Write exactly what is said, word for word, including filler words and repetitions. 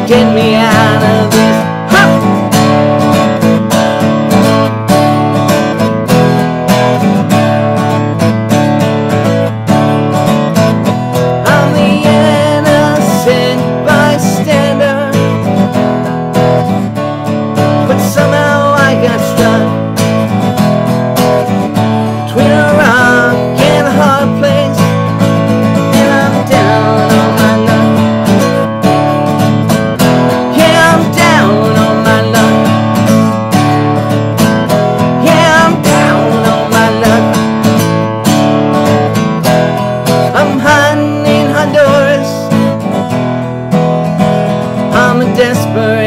get me out of this. Ha! I'm the innocent bystander, but somehow I got stuck between a rock and a hard place, and I'm down on my luck. Yeah, I'm down on my luck. Yeah, I'm down on my luck. I'm hiding in Honduras. I'm a desperate